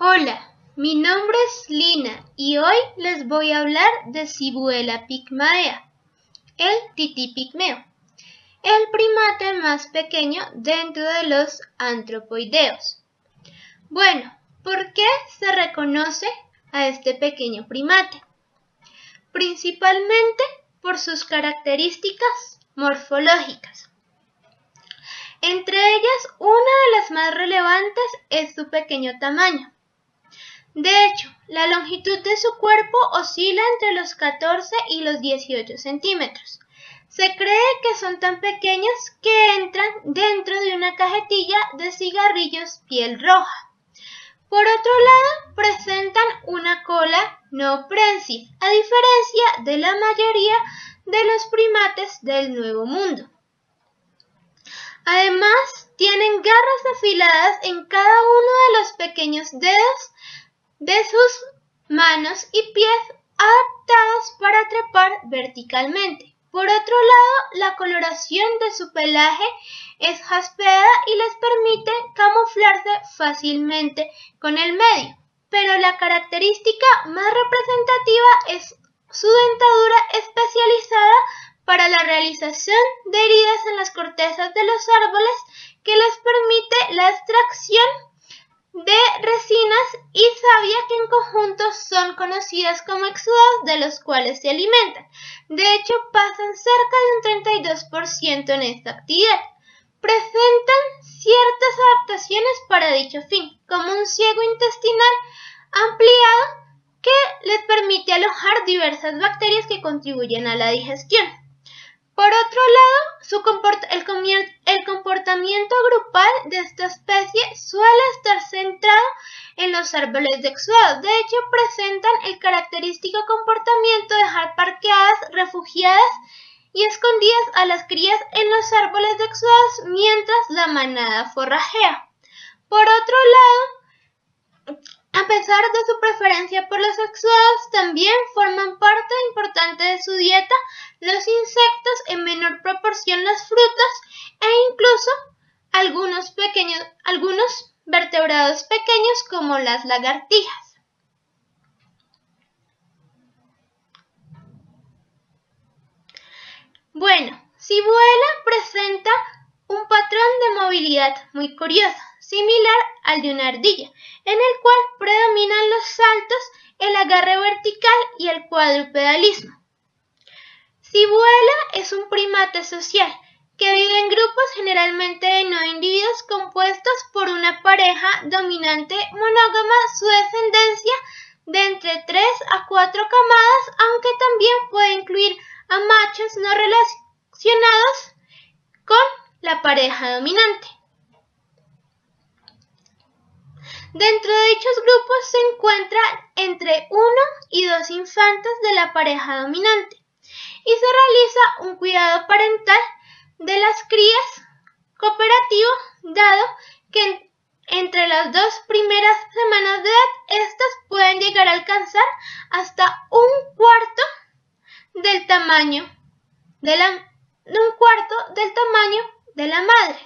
Hola, mi nombre es Lina y hoy les voy a hablar de Cibuela pygmaea, el tití pigmeo, el primate más pequeño dentro de los antropoideos. Bueno, ¿por qué se reconoce a este pequeño primate? Principalmente por sus características morfológicas. Entre ellas, una de las más relevantes es su pequeño tamaño. De hecho, la longitud de su cuerpo oscila entre los 14 y los 18 centímetros. Se cree que son tan pequeños que entran dentro de una cajetilla de cigarrillos piel roja. Por otro lado, presentan una cola no prensil, a diferencia de la mayoría de los primates del Nuevo Mundo. Además, tienen garras afiladas en cada uno de los pequeños dedos de sus manos y pies adaptados para trepar verticalmente. Por otro lado, la coloración de su pelaje es jaspeada y les permite camuflarse fácilmente con el medio, pero la característica más representativa es su dentadura especializada para la realización de heridas en las cortezas de los árboles que les permite la extracción de resinas y savia que en conjunto son conocidas como exudados de los cuales se alimentan. De hecho, pasan cerca de un 32% en esta actividad. Presentan ciertas adaptaciones para dicho fin, como un ciego intestinal ampliado que les permite alojar diversas bacterias que contribuyen a la digestión. Por otro lado, el comportamiento grupal de esta especie suele estar centrado en los árboles de exudados. De hecho, presentan el característico comportamiento de dejar parqueadas, refugiadas y escondidas a las crías en los árboles de exudados mientras la manada forrajea. Por otro lado, a pesar de su preferencia por los exudados, también forman parte importante de su dieta los insectos, en menor proporción las frutas e incluso algunos vertebrados pequeños como las lagartijas. Bueno, Cibuela presenta un patrón de movilidad muy curioso, similar al de una ardilla, en el cual predominan los saltos, el agarre vertical y el cuadrupedalismo. Cibuela es un primate social que vive en grupos generalmente de 9 individuos compuestos por una pareja dominante monógama, su descendencia de entre 3 a 4 camadas, aunque también puede incluir a machos no relacionados con la pareja dominante. Dentro de dichos grupos se encuentran entre 1 y 2 infantes de la pareja dominante y se realiza un cuidado parental de las crías cooperativo, dado que entre las 2 primeras semanas de edad estas pueden llegar a alcanzar hasta un cuarto del tamaño de la madre.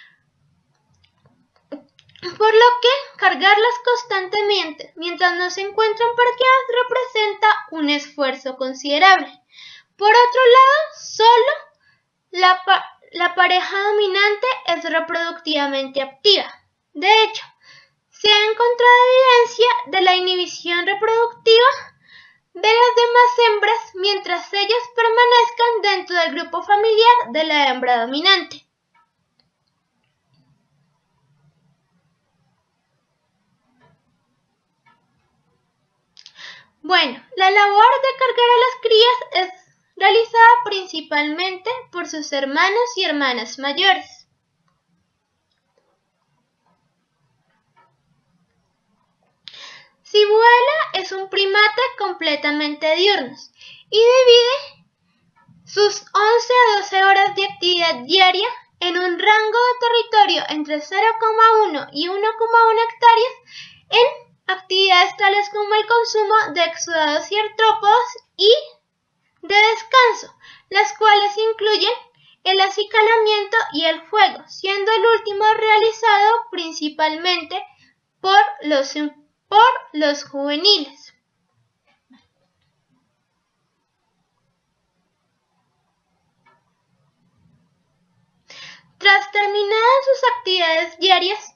Por lo que cargarlas constantemente mientras no se encuentran parqueadas representa un esfuerzo considerable. Por otro lado, solo la pareja dominante es reproductivamente activa. De hecho, se ha encontrado evidencia de la inhibición reproductiva de las demás hembras mientras ellas permanezcan dentro del grupo familiar de la hembra dominante. Bueno, la labor de cargar a las crías es realizada principalmente por sus hermanos y hermanas mayores. Cibuela es un primate completamente diurno y divide sus 11 a 12 horas de actividad diaria en un rango de territorio entre 0,1 y 1,1 hectáreas en actividades tales como el consumo de exudados y artrópodos y de descanso, las cuales incluyen el acicalamiento y el juego, siendo el último realizado principalmente por los por los juveniles. Tras terminadas sus actividades diarias,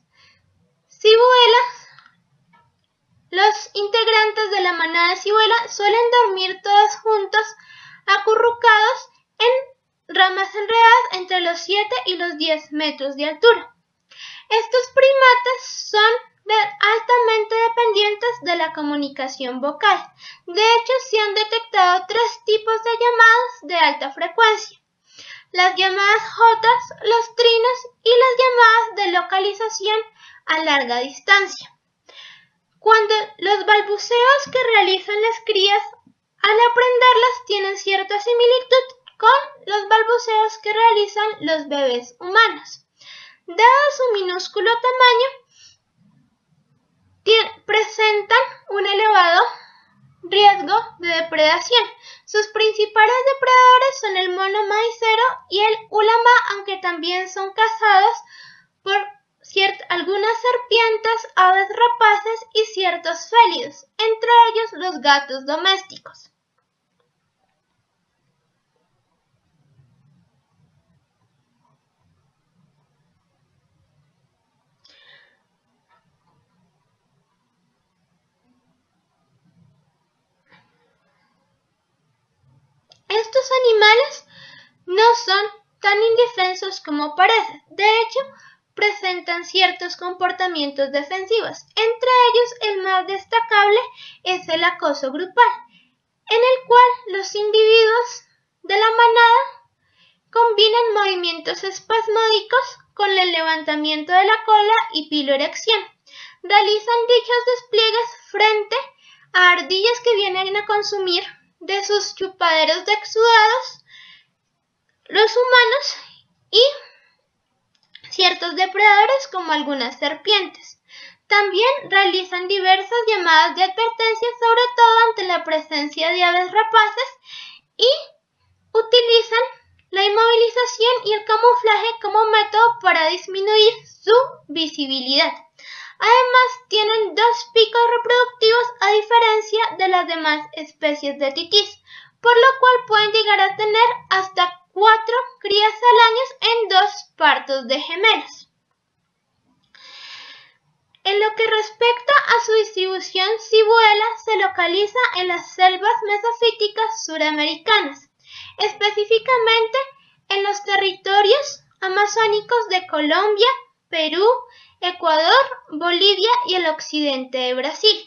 los integrantes de la manada de cibuela suelen dormir todos juntos, acurrucados en ramas enredadas entre los 7 y los 10 metros de altura. Estos primates son altamente dependientes de la comunicación vocal. De hecho, se han detectado 3 tipos de llamadas de alta frecuencia: las llamadas jotas, los trinos y las llamadas de localización a larga distancia. Cuando los balbuceos que realizan las crías al aprenderlas tienen cierta similitud con los balbuceos que realizan los bebés humanos. Dado su minúsculo tamaño, presentan un elevado riesgo de depredación. Sus principales depredadores son el mono maicero y el ulama, aunque también son cazados por algunas serpientes, aves rapaces y ciertos félidos, entre ellos los gatos domésticos. Estos animales no son tan indefensos como parecen. De hecho, presentan ciertos comportamientos defensivos. Entre ellos, el más destacable es el acoso grupal, en el cual los individuos de la manada combinan movimientos espasmódicos con el levantamiento de la cola y piloerección. Realizan dichos despliegues frente a ardillas que vienen a consumir de sus chupaderos de exudados los humanos y ciertos depredadores como algunas serpientes. También realizan diversas llamadas de advertencia, sobre todo ante la presencia de aves rapaces, y utilizan la inmovilización y el camuflaje como método para disminuir su visibilidad. Además, tienen 2 picos reproductivos a diferencia de las demás especies de titís, por lo cual pueden llegar a tener hasta 4 crías al año en 2 partos de gemelos. En lo que respecta a su distribución, cibuela se localiza en las selvas mesofíticas suramericanas, específicamente en los territorios amazónicos de Colombia, Perú, Ecuador, Bolivia y el occidente de Brasil.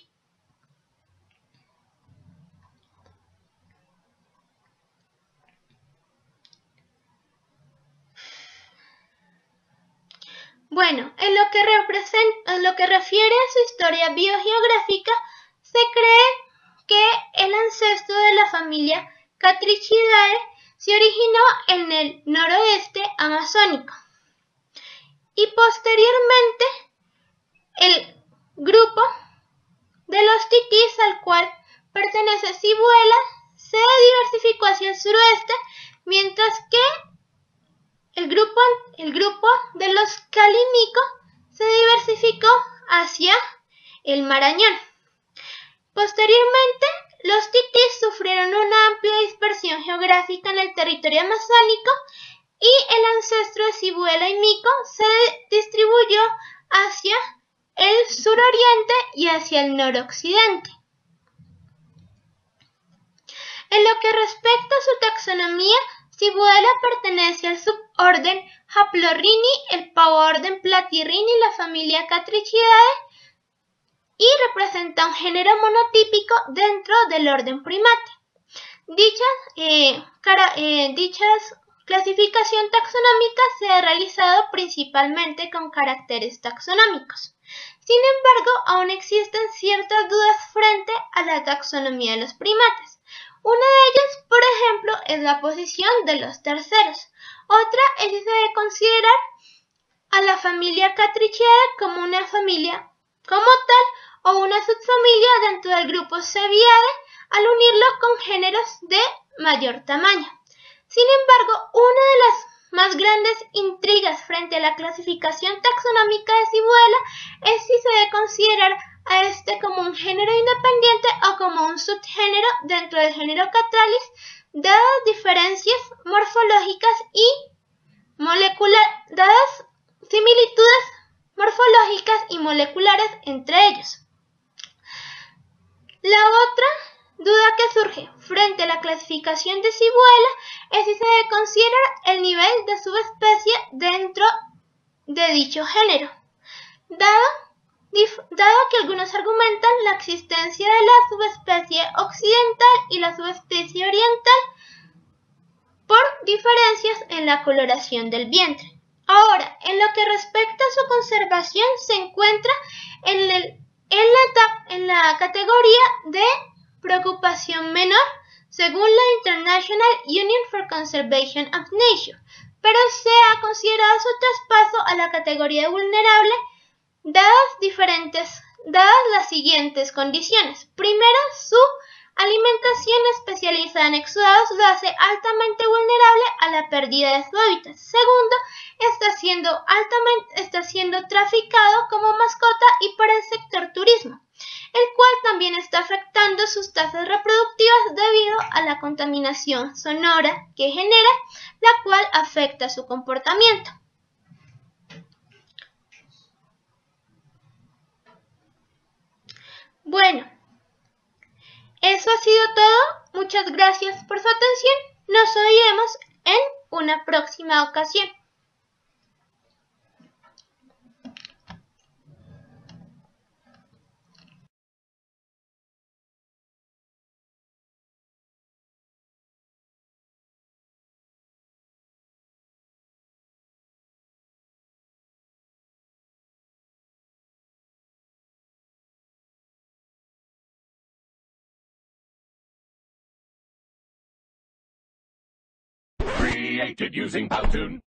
Bueno, en lo que refiere a su historia biogeográfica, se cree que el ancestro de la familia Catricidae se originó en el noroeste amazónico y posteriormente el grupo de los titís al cual pertenece cibuela se diversificó hacia el suroeste, mientras que el grupo de los calímico se diversificó hacia el Marañón. Posteriormente, los titís sufrieron una amplia dispersión geográfica en el territorio amazónico y el ancestro de cibuela y mico se distribuyó hacia el suroriente y hacia el noroccidente. En lo que respecta a su taxonomía, cibuela pertenece al suborden Haplorhini, el pavoorden Platyrrhini y la familia Catricidae, y representa un género monotípico dentro del orden primate. Dicha clasificación taxonómica se ha realizado principalmente con caracteres taxonómicos. Sin embargo, aún existen ciertas dudas frente a la taxonomía de los primates. Una de ellas, por ejemplo, es la posición de los terceros. Otra es si se debe considerar a la familia Catricidae como una familia como tal o una subfamilia dentro del grupo Cebidae al unirlo con géneros de mayor tamaño. Sin embargo, una de las más grandes intrigas frente a la clasificación taxonómica de cibuela es si se debe considerar a este como un género independiente o como un subgénero dentro del género Catralis, dadas diferencias morfológicas y dadas similitudes morfológicas y moleculares entre ellos. La otra duda que surge frente a la clasificación de cibuela es si se debe considerar el nivel de subespecie dentro de dicho género, dado que algunos argumentan la existencia de la subespecie occidental y la subespecie oriental por diferencias en la coloración del vientre. Ahora, en lo que respecta a su conservación, se encuentra en la categoría de preocupación menor, según la International Union for Conservation of Nature, pero se ha considerado su traspaso a la categoría de vulnerable dadas las siguientes condiciones. Primero, su alimentación especializada en exudados lo hace altamente vulnerable a la pérdida de su hábitat. Segundo, está siendo traficado como mascota y para el sector turismo, el cual también está afectando sus tasas reproductivas debido a la contaminación sonora que genera, la cual afecta su comportamiento. Bueno, eso ha sido todo. Muchas gracias por su atención. Nos oiremos en una próxima ocasión. Created using Powtoon.